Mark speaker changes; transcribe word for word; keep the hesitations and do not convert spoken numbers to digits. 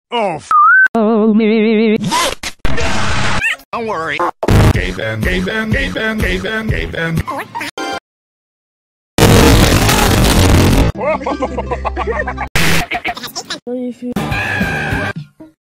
Speaker 1: Oh, f
Speaker 2: Oh, me.
Speaker 1: Don't worry. Gay Ben, gay Ben, gay Ben, gay Ben, gay Ben.
Speaker 2: If you